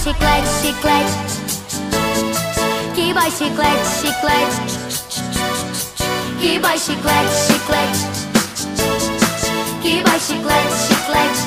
chiclete, chiclete. Que vai chiclete, chiclete. Que vai chiclete, chiclete. Que vai chiclete, chiclete.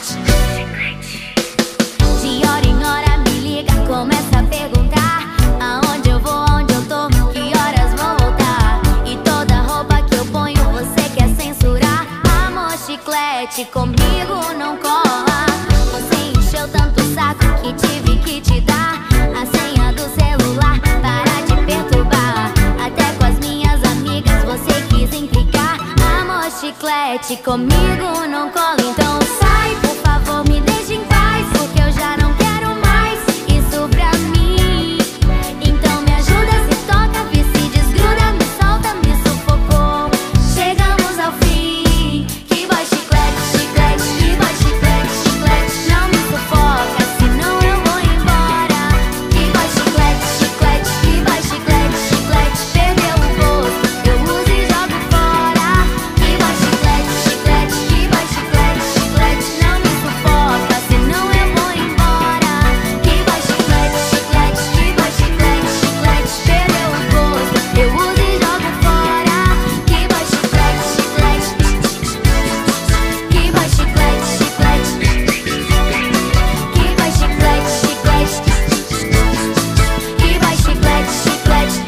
De hora em hora me liga, começa a perguntar aonde eu vou, onde eu tô, que horas vou voltar. E toda roupa que eu ponho você quer censurar. Amor, chiclete, comigo não cola. Você encheu tanto o saco que tive que te dar a senha do celular, para de perturbar. Até com as minhas amigas você quis implicar. Amor, chiclete, comigo não cola. Então sai, por favor, me deixa em paz, porque eu já não quero mais isso pra mim. Então me ajuda, se toca, vê se desgruda, me solta, me sufocou. Chegamos ao fim. Que vai chiclete, chiclete. Que vai chiclete, chiclete. Não me sufoca, senão eu vou embora. Que vai chiclete, chiclete. Que vai chiclete, chiclete. Perdeu o gosto, eu uso e jogo fora. Que vai chiclete, chiclete. Que vai chiclete, chiclete. Não me sufoca, senão eu vou embora. Que vai chiclete, chiclete. Que vai chiclete, chiclete. Perdeu o gosto, eu uso e jogo fora. Que vai chiclete, chiclete. Que vai chiclete, chiclete. Que vai chiclete, chiclete. Que vai chiclete, chiclete.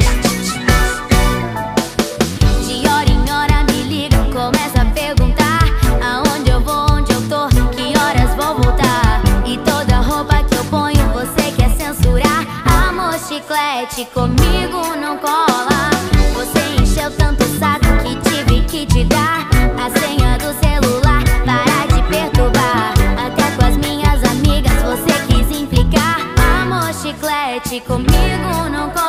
De hora em hora me liga, começa a perguntar aonde eu vou, onde eu tô, que horas vou voltar. E toda roupa que eu ponho você quer censurar. Amor, chiclete, comigo não cola. Você encheu tanto o saco que tive que te dar a senha do celular, para de perturbar. Até com as minhas amigas você quis implicar. Amor, chiclete, comigo não cola.